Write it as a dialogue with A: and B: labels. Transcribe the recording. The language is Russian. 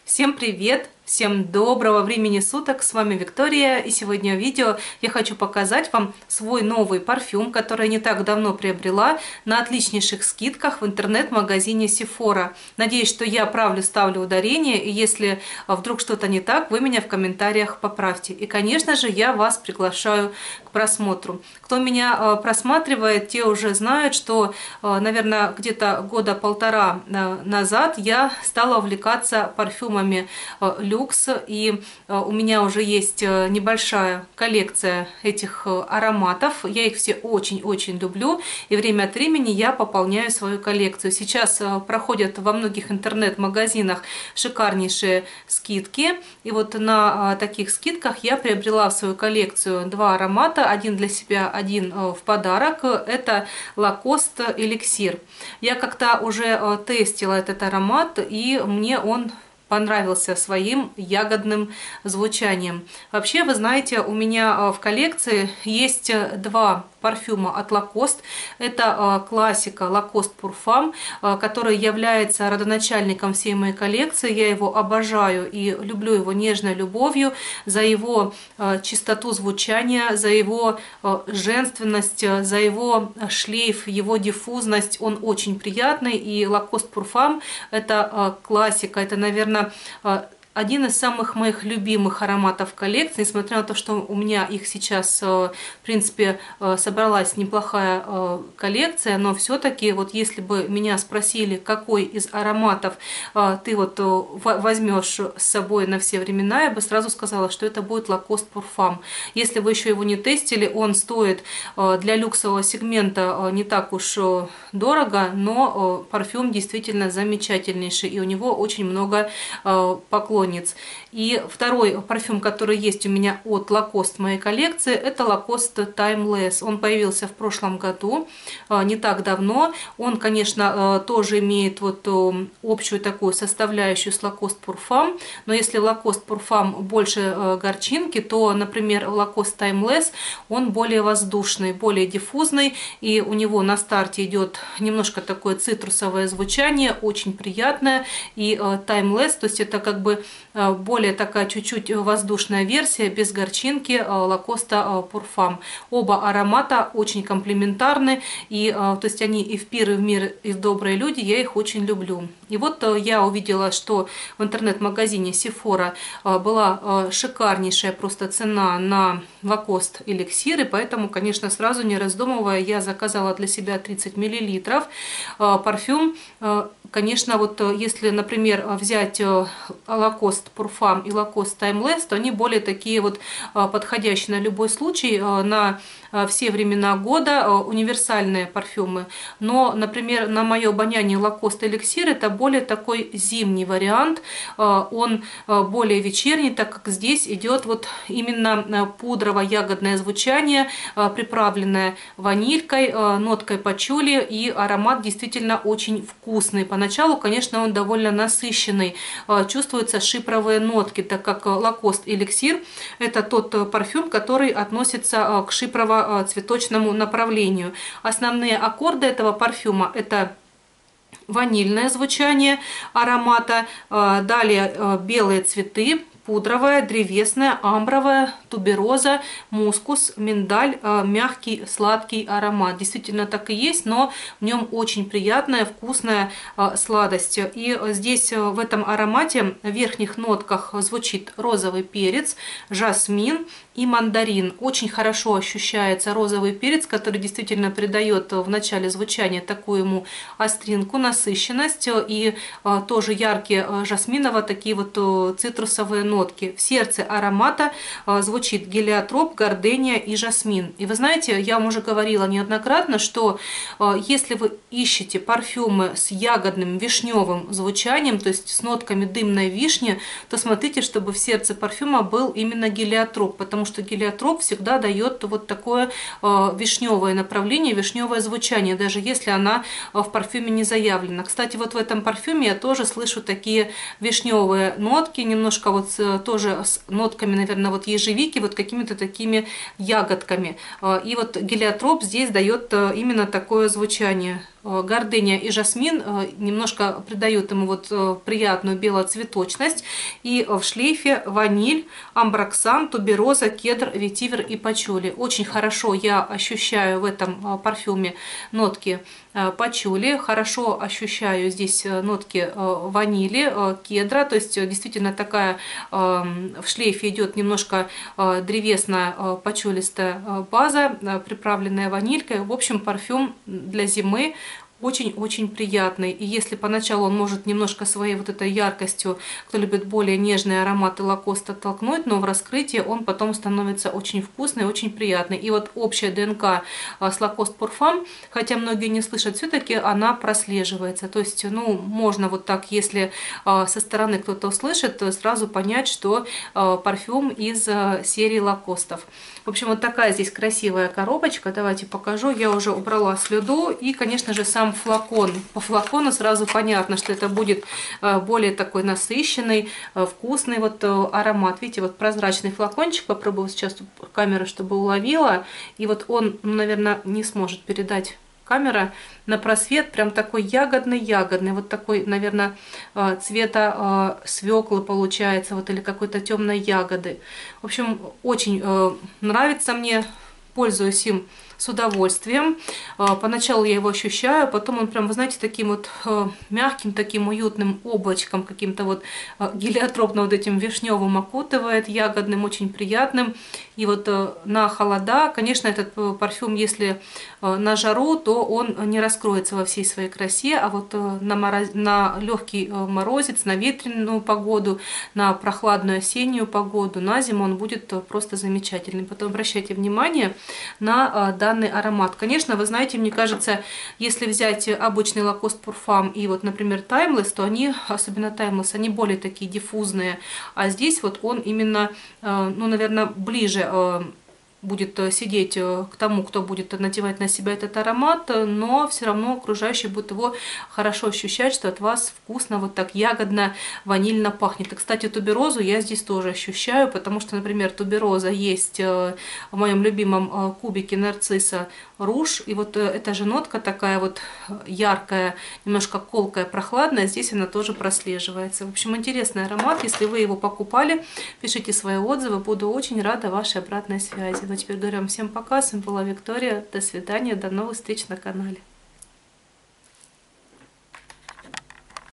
A: Всем привет! Всем доброго времени суток! С вами Виктория, и сегодня в видео я хочу показать вам свой новый парфюм, который я не так давно приобрела на отличнейших скидках в интернет-магазине Sephora. Надеюсь, что я правильно ставлю ударение, и если вдруг что-то не так, вы меня в комментариях поправьте. И, конечно же, я вас приглашаю к просмотру. Кто меня просматривает, те уже знают, что, наверное, где-то года полтора назад я стала увлекаться парфюмами люкс, и у меня уже есть небольшая коллекция этих ароматов. Я их все очень-очень люблю, и время от времени я пополняю свою коллекцию. Сейчас проходят во многих интернет-магазинах шикарнейшие скидки, и вот на таких скидках я приобрела в свою коллекцию два аромата, один для себя, один в подарок. Это Lacoste Elixir. Я как-то уже тестила этот аромат, и мне он понравился своим ягодным звучанием. Вообще, вы знаете, у меня в коллекции есть два парфюма от Lacoste. Это классика Lacoste Pour Femme, который является родоначальником всей моей коллекции. Я его обожаю и люблю его нежной любовью за его чистоту звучания, за его женственность, за его шлейф, его диффузность. Он очень приятный, и Lacoste Pour Femme это классика, это, наверное, один из самых моих любимых ароматов коллекции, несмотря на то, что у меня их сейчас, в принципе, собралась неплохая коллекция, но все-таки, вот если бы меня спросили, какой из ароматов ты вот возьмешь с собой на все времена, я бы сразу сказала, что это будет Lacoste Pour Femme. Если вы еще его не тестили, он стоит для люксового сегмента не так уж дорого, но парфюм действительно замечательнейший, и у него очень много поклонников. И второй парфюм, который есть у меня от Lacoste в моей коллекции, это Lacoste Timeless. Он появился в прошлом году, не так давно. Он, конечно, тоже имеет вот общую такую составляющую с Lacoste Pour Femme, но если в Lacoste Pour Femme больше горчинки, то, например, в Lacoste Timeless он более воздушный, более диффузный, и у него на старте идет немножко такое цитрусовое звучание, очень приятное, и Timeless, то есть это как бы более такая чуть-чуть воздушная версия, без горчинки Lacoste Pour Femme. Оба аромата очень комплементарны, и то есть они и в пир, и в мир, и в добрые люди, я их очень люблю. И вот я увидела, что в интернет-магазине Sephora была шикарнейшая просто цена на Lacoste Elixir, и поэтому, конечно, сразу не раздумывая, я заказала для себя 30 мл. Парфюм, конечно, вот если, например, взять Lacoste Pour Femme и Lacoste Timeless, то они более такие вот подходящие на любой случай, на все времена года, универсальные парфюмы. Но, например, на мое обоняние Lacoste Elixir это более такой зимний вариант, он более вечерний, так как здесь идет вот именно пудрово-ягодное звучание, приправленное ванилькой, ноткой пачули, и аромат действительно очень вкусный. Поначалу, конечно, он довольно насыщенный, чувствуются шипровые нотки, так как Lacoste Elixir это тот парфюм, который относится к шипрово-цветочному направлению. Основные аккорды этого парфюма это ванильное звучание аромата, далее белые цветы, пудровая, древесная, амбровая, тубероза, мускус, миндаль, мягкий, сладкий аромат. Действительно так и есть, но в нем очень приятная, вкусная сладость. И здесь в этом аромате в верхних нотках звучит розовый перец, жасмин и мандарин. Очень хорошо ощущается розовый перец, который действительно придает в начале звучания такую ему остринку, насыщенность, и тоже яркие жасминово такие вот цитрусовые нотки. В сердце аромата звучит гелиотроп, гордения и жасмин. И вы знаете, я вам уже говорила неоднократно, что если вы ищете парфюмы с ягодным вишневым звучанием, то есть с нотками дымной вишни, то смотрите, чтобы в сердце парфюма был именно гелиотроп, потому что гелиотроп всегда дает вот такое вишневое направление, вишневое звучание, даже если она в парфюме не заявлена. Кстати, вот в этом парфюме я тоже слышу такие вишневые нотки, немножко вот тоже с нотками, наверное, вот ежевики, вот какими-то такими ягодками. И вот гелиотроп здесь дает именно такое звучание. гордыня и жасмин немножко придают ему вот приятную белоцветочность. И в шлейфе ваниль, амброксан, тубероза, кедр, ветивер и пачули. Очень хорошо я ощущаю в этом парфюме нотки пачули, хорошо ощущаю здесь нотки ванили, кедра, то есть действительно такая в шлейфе идет немножко древесная пачулистая база, приправленная ванилькой. В общем, парфюм для зимы очень-очень приятный. И если поначалу он может немножко своей вот этой яркостью, кто любит более нежные ароматы Лакост, оттолкнуть, но в раскрытии он потом становится очень вкусный, очень приятный. И вот общая ДНК с Лакост Парфам, хотя многие не слышат, все-таки она прослеживается. То есть, ну, можно вот так, если со стороны кто-то услышит, сразу понять, что парфюм из серии Лакостов. В общем, вот такая здесь красивая коробочка. Давайте покажу. Я уже убрала слюду. И, конечно же, сам флакон. По флакону сразу понятно, что это будет более такой насыщенный, вкусный вот аромат. Видите, вот прозрачный флакончик. Попробую сейчас камеру, чтобы уловила. И вот он, наверное, не сможет передать камера на просвет, прям такой ягодный, вот такой, наверное, цвета свеклы получается, вот, или какой-то темной ягоды. В общем, очень нравится мне, пользуюсь им с удовольствием. Поначалу я его ощущаю, потом он прям, вы знаете, таким вот мягким, таким уютным облачком, каким-то вот гелиотропно вот этим вишневым окутывает, ягодным, очень приятным. И вот на холода, конечно, этот парфюм, если на жару, то он не раскроется во всей своей красе, а вот на легкий морозец, на ветреную погоду, на прохладную осеннюю погоду, на зиму он будет просто замечательный. Потом обращайте внимание на данный аромат. Конечно, вы знаете, мне кажется, если взять обычный Lacoste Parfum и вот, например, Timeless, то они, особенно Timeless, они более такие диффузные. А здесь вот он именно, ну, наверное, ближе будет сидеть к тому, кто будет надевать на себя этот аромат, но все равно окружающие будут его хорошо ощущать, что от вас вкусно, вот так ягодно, ванильно пахнет. И, кстати, туберозу я здесь тоже ощущаю, потому что, например, тубероза есть в моем любимом кубике нарцисса Руж, и вот эта же нотка такая вот яркая, немножко колкая, прохладная, здесь она тоже прослеживается. В общем, интересный аромат. Если вы его покупали, пишите свои отзывы, буду очень рада вашей обратной связи. Ну, теперь говорю вам всем пока, с вами была Виктория, до свидания, до новых встреч на канале.